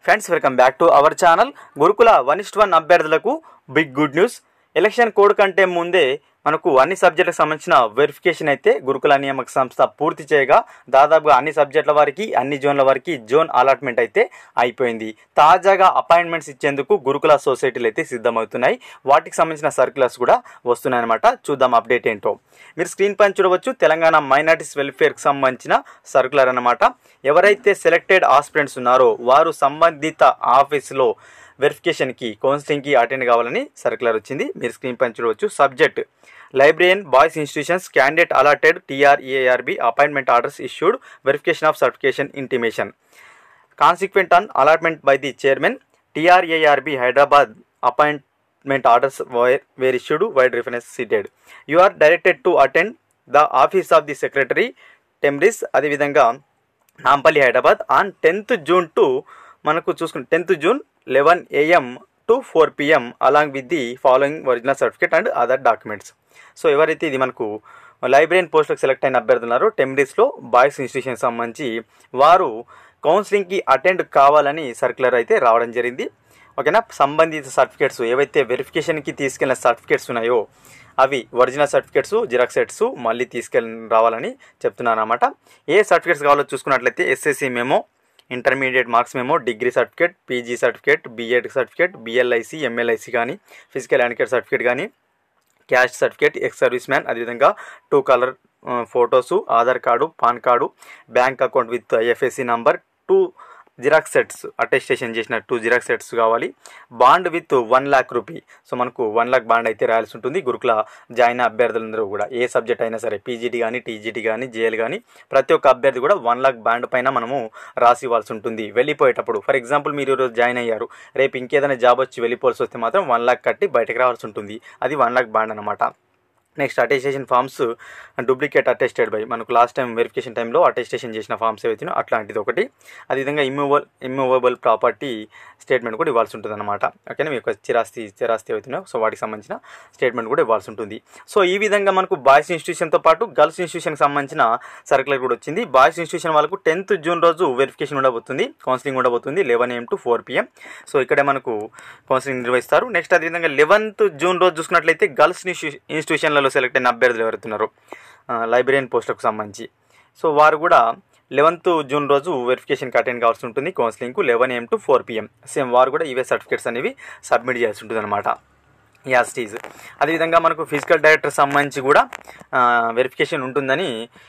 Friends welcome back to our channel. గురుకుల 1:1 అభ్యర్థులకు big good news. Election code కంటే ముందే మనకు అన్ని సబ్జెక్టులకు సంబంధించిన వెరిఫికేషన్ అయితే గురుకుల నియామక సంస్థ పూర్తి చేయగా దాదాపుగా అన్ని సబ్జెక్టుల వారికి అన్ని జోన్ల వారికి జోన్ అలాట్మెంట్ అయితే అయిపోయింది. తాజాగా అపాయింట్మెంట్స్ ఇచ్చేందుకు గురుకుల సొసైటీలు అయితే సిద్ధమవుతున్నాయి. వాటికి సంబంధించిన సర్క్యులర్స్ కూడా వస్తున్నాయి అనమాట. చూద్దాం అప్డేట్ ఏంటో. మీరు స్క్రీన్ పైన చూడవచ్చు, తెలంగాణ మైనారిటీస్ వెల్ఫేర్కి సంబంధించిన సర్క్యులర్ అనమాట. ఎవరైతే సెలెక్టెడ్ ఆస్పిరెంట్స్ ఉన్నారో వారు సంబంధిత ఆఫీసులో వెరిఫికేషన్కి కౌన్సిలింగ్కి అటెండ్ కావాలని సర్క్యులర్ వచ్చింది. మీరు స్క్రీన్ పైన చూడవచ్చు. Subject librarian boys institutions candidate allotted TRARB appointment orders issued verification of certification intimation consequent on allotment by the chairman TRARB Hyderabad appointment orders were issued vide reference cited. You are directed to attend the office of the secretary టెంబ్రిస్, అదేవిధంగా Nampally Hyderabad on 10th June to మనకు చూసుకుంటే 10th June 11 AM to 4 PM along with the following original certificate and other documents. So ఎవరైతే ఇది మనకు librarian పోస్టులకు select అయిన అభ్యర్థులు ఉన్నారో టెంబ్రిస్లో బాయ్స్ ఇన్స్టిట్యూషన్ సంబంధించి వారు కౌన్సిలింగ్కి అటెండ్ కావాలని సర్క్యులర్ అయితే రావడం జరిగింది. ఓకేనా. సంబంధిత సర్టిఫికేట్స్ ఏవైతే వెరిఫికేషన్కి తీసుకెళ్ళిన సర్టిఫికేట్స్ ఉన్నాయో అవి ఒరిజినల్ సర్టిఫికేట్స్, జిరాక్స్ సెట్స్ మళ్ళీ తీసుకెళ్ళి రావాలని చెప్తున్నాను అనమాట. ఏ సర్టిఫికేట్స్ కావాలో చూసుకున్నట్లయితే SSC memo, intermediate marks memo, degree certificate, PG certificate, B.Ed certificate, BLIC, MLIC కానీ, ఫిజికల్ హ్యాండికేప్ సర్టిఫికేట్ కానీ, caste certificate, ex service man, అదేవిధంగా 2 colour photos, Aadhaar card, pan card, bank account with IFSC number, 2 xerox sets, attestation చేసిన 2 xerox sets కావాలి. Bond with 1 lakh rupee. So మనకు 1 lakh bond అయితే రాయాల్సి ఉంటుంది. గురుకుల జాయిన్ అభ్యర్థులందరూ కూడా ఏ సబ్జెక్ట్ అయినా సరే, PGT కానీ, TGT కానీ, JL కానీ, ప్రతి ఒక్క అభ్యర్థి కూడా 1 lakh బాండ్ పైన మనము రాసి ఇవ్వాల్సి ఉంటుంది వెళ్ళిపోయేటప్పుడు. ఫర్ ఎగ్జాంపుల్ మీరు ఈరోజు జాయిన్ అయ్యారు, రేపు ఇంకేదైనా జాబ్ వచ్చి వెళ్ళిపోవాల్సి వస్తే మాత్రం 1 lakh కట్టి బయటకు రావాల్సి ఉంటుంది. అది 1 lakh బాండ్ అనమాట. Next attestation forms duplicate attested by, మనకు లాస్ట్ టైం వెరిఫికేషన్ టైంలో అటెస్టేషన్ చేసిన ఫామ్స్ ఏవైతున్నాయో అట్లాంటిది ఒకటి. అదేవిధంగా ఇమ్మూవబుల్ ప్రాపర్టీ స్టేట్మెంట్ కూడా ఇవ్వాల్సి ఉంటుంది అనమాట. ఓకేనా. మీ యొక్క స్థిరాస్తి ఏవైతున్నాయో సో వాటికి సంబంధించిన స్టేట్మెంట్ కూడా ఇవ్వాల్సి ఉంటుంది. సో ఈ విధంగా మనకు బాయ్స్ ఇన్స్టిట్యూషన్తో పాటు గర్ల్స్ ఇన్స్టిట్యూషన్కి సంబంధించిన సర్క్యులర్ కూడా వచ్చింది. బాయ్స్ ఇన్స్టిట్యూషన్ వాళ్ళకు 10th June రోజు వెరిఫికేషన్ ఉండబోతుంది, కౌన్సిలింగ్ ఉండబోతుంది 11 AM to 4 PM. సో ఇక్కడే మనకు కౌన్సిలింగ్ నిర్వహిస్తారు. నెక్స్ట్ అదేవిధంగా 11th June రోజు చూసుకున్నట్లయితే గర్ల్స్ ఇన్స్టిట్యూషన్లలో సెలెక్ట్ అయిన అభ్యర్థులు ఎవరుతున్నారో లైబ్రేరియన్ పోస్టులకు సంబంధించి సో వారు కూడా 11th June రోజు వెరిఫికేషన్కి అటెండ్ కావాల్సి ఉంటుంది. కౌన్సిలింగ్కు 11 AM to 4 PM. సేమ్ వారు కూడా ఇవే సర్టిఫికేట్స్ అనేవి సబ్మిట్ చేయాల్సి ఉంటుంది అనమాట. యాస్టీజ్. అదేవిధంగా మనకు ఫిజికల్ డైరెక్టర్ సంబంధించి కూడా వెరిఫికేషన్ ఉంటుందని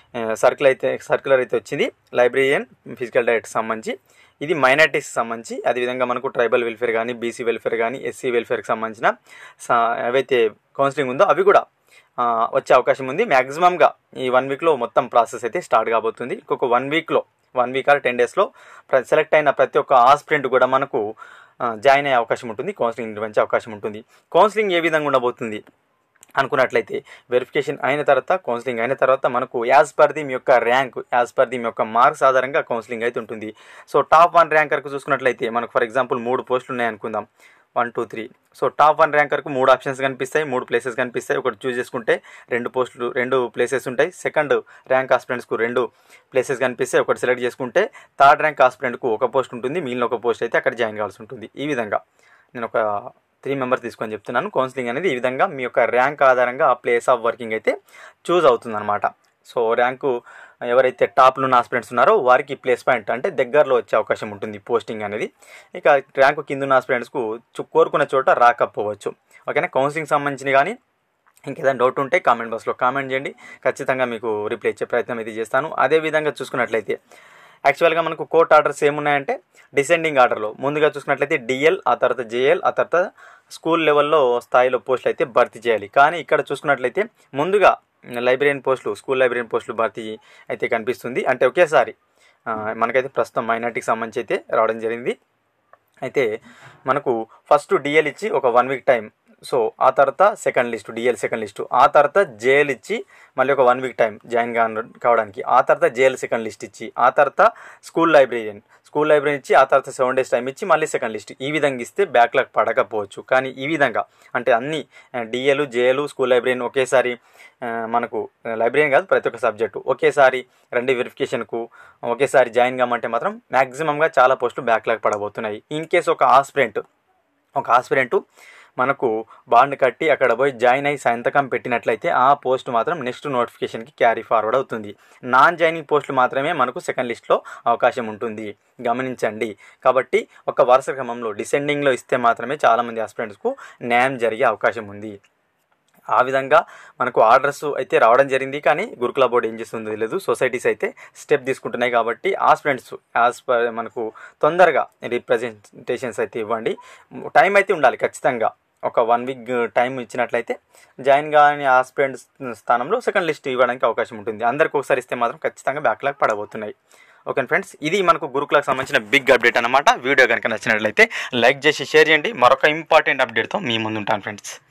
సర్క్యులర్ అయితే వచ్చింది. లైబ్రేరియన్ ఫిజికల్ డైరెక్టర్ సంబంధించి ఇది మైనారిటీస్కి సంబంధించి, అదేవిధంగా మనకు ట్రైబల్ వెల్ఫేర్ కానీ, BC వెల్ఫేర్ కానీ, SC వెల్ఫేర్కి సంబంధించిన ఏవైతే కౌన్సిలింగ్ ఉందో అవి కూడా వచ్చే అవకాశం ఉంది. మ్యాక్సిమంగా ఈ 1 weekలో మొత్తం ప్రాసెస్ అయితే స్టార్ట్ కాబోతుంది. ఇంకొక 1 week or 10 daysలో సెలెక్ట్ అయిన ప్రతి ఒక్క ఆస్పిరెంట్ కూడా మనకు జాయిన్ అయ్యే అవకాశం ఉంటుంది, కౌన్సిలింగ్ నిర్వహించే అవకాశం ఉంటుంది. కౌన్సిలింగ్ ఏ విధంగా ఉండబోతుంది అనుకున్నట్లయితే వెరిఫికేషన్ అయిన తర్వాత, కౌన్సిలింగ్ అయిన తర్వాత మనకు యాజ్ పర్ ది మీ యొక్క ర్యాంక్, యాజ్ పర్ ది మీ యొక్క మార్క్స్ ఆధారంగా కౌన్సిలింగ్ అయితే ఉంటుంది. సో టాప్ 1 ర్యాంకర్కు చూసుకున్నట్లయితే మనకు ఫర్ ఎగ్జాంపుల్ 3 పోస్టులు ఉన్నాయి అనుకుందాం, 1, 2, 3. సో టాప్ 1 ర్యాంకర్కు 3 ఆప్షన్స్ కనిపిస్తాయి, 3 ప్లేసెస్ కనిపిస్తాయి. ఒకటి చూస్ చేసుకుంటే 2 ప్లేసెస్ ఉంటాయి. సెకండ్ ర్యాంక్ ఆస్పిరెంట్స్కు 2 ప్లేసెస్ కనిపిస్తాయి. ఒకటి సెలెక్ట్ చేసుకుంటే థర్డ్ ర్యాంక్ ఆస్పిరెంట్కు 1 పోస్ట్ ఉంటుంది, మిగిలిన 1 పోస్ట్ అయితే అక్కడ జాయిన్ కావాల్సి ఉంటుంది. ఈ విధంగా నేను ఒక 3 మెంబర్స్ తీసుకొని చెప్తున్నాను. కౌన్సిలింగ్ అనేది ఈ విధంగా మీ యొక్క ర్యాంక్ ఆధారంగా ఆ ప్లేస్ ఆఫ్ వర్కింగ్ అయితే చూస్ అవుతుందన్నమాట. సో ర్యాంకు ఎవరైతే టాప్లో ఉన్న ఆస్పిరెంట్స్ ఉన్నారో వారికి ప్లేస్ పాయింట్ అంటే దగ్గరలో వచ్చే అవకాశం ఉంటుంది పోస్టింగ్ అనేది. ఇక ర్యాంకు కింద ఉన్న ఆస్పిరెంట్స్కు కోరుకున్న చోట రాకపోవచ్చు. ఓకేనా. కౌన్సిలింగ్ సంబంధించి కానీ ఇంకేదైనా డౌట్ ఉంటే కామెంట్ బాక్స్లో కామెంట్ చేయండి, ఖచ్చితంగా మీకు రిప్లై ఇచ్చే ప్రయత్నం అయితే చేస్తాను. అదేవిధంగా చూసుకున్నట్లయితే యాక్చువల్గా మనకు కోర్ట్ ఆర్డర్స్ ఏమున్నాయంటే డిసెండింగ్ ఆర్డర్లో ముందుగా చూసుకున్నట్లయితే DL, ఆ తర్వాత JL, ఆ తర్వాత స్కూల్ లెవెల్లో స్థాయిలో పోస్టులు అయితే భర్తీ చేయాలి. కానీ ఇక్కడ చూసుకున్నట్లయితే ముందుగా లైబ్రేరియన్ పోస్టులు, స్కూల్ లైబ్రేరియన్ పోస్టులు భర్తీ అయితే కనిపిస్తుంది. అంటే ఒకేసారి మనకైతే ప్రస్తుతం మైనార్టీకి సంబంధించి అయితే రావడం జరిగింది. అయితే మనకు ఫస్ట్ DL ఇచ్చి ఒక 1 week టైం, సో ఆ తర్వాత second list, DL second list, ఆ తర్వాత JL ఇచ్చి మళ్ళీ ఒక 1 week టైం జాయిన్ కావడానికి, ఆ తర్వాత JL సెకండ్ లిస్ట్ ఇచ్చి, ఆ తర్వాత స్కూల్ స్కూల్ లైబ్రరీ ఇచ్చి ఆ తర్వాత 7 days టైం ఇచ్చి మళ్ళీ సెకండ్ లిస్ట్ ఈ విధంగా ఇస్తే బ్యాక్లాగ్ పడకపోవచ్చు. కానీ ఈ విధంగా అంటే అన్ని డిఏలు జేఏలు స్కూల్ లైబ్రరీని ఒకేసారి మనకు లైబ్రరీ కాదు ప్రతి ఒక్క సబ్జెక్టు ఒకేసారి రండి వెరిఫికేషన్కు ఒకేసారి జాయిన్ కామంటే మాత్రం మ్యాక్సిమంగా చాలా పోస్టులు బ్యాక్లాగ్ పడబోతున్నాయి. ఇన్ కేసు ఒక ఆస్పిరెంటు మనకు బాండ్ కట్టి అక్కడ పోయి జాయిన్ అయ్యి సంతకం పెట్టినట్లయితే ఆ పోస్ట్ మాత్రం నెక్స్ట్ నోటిఫికేషన్కి క్యారీ ఫార్వర్డ్ అవుతుంది. నాన్ జాయినింగ్ పోస్టులు మాత్రమే మనకు సెకండ్ లిస్ట్లో అవకాశం ఉంటుంది, గమనించండి. కాబట్టి ఒక వరుస క్రమంలో డిసెండింగ్లో ఇస్తే మాత్రమే చాలామంది ఆస్పిరెంట్స్కు న్యాయం జరిగే అవకాశం ఉంది. ఆ విధంగా మనకు ఆర్డర్స్ అయితే రావడం జరిగింది. కానీ గురుకుల బోర్డు ఏం చేస్తుందో తెలియదు. సొసైటీస్ అయితే స్టెప్ తీసుకుంటున్నాయి. కాబట్టి ఆస్పిరెంట్స్ మనకు తొందరగా రిప్రజెంటేషన్స్ అయితే ఇవ్వండి. టైం అయితే ఉండాలి ఖచ్చితంగా. ఒక 1 week టైం ఇచ్చినట్లయితే జాయిన్ కాని ఆస్పిరెంట్స్ స్థానంలో సెకండ్ లిస్ట్ ఇవ్వడానికి అవకాశం ఉంటుంది. అందరికి ఒకసారి ఇస్తే మాత్రం ఖచ్చితంగా బ్యాక్లాగ్ పడబోతున్నాయి. ఓకే ఫ్రెండ్స్, ఇది మనకు గురుకులకు సంబంధించిన బిగ్ అప్డేట్ అనమాట. వీడియో కనుక నచ్చినట్లయితే లైక్ చేసి షేర్ చేయండి. మరొక ఇంపార్టెంట్ అప్డేట్తో మీ ముందు ఉంటాను ఫ్రెండ్స్.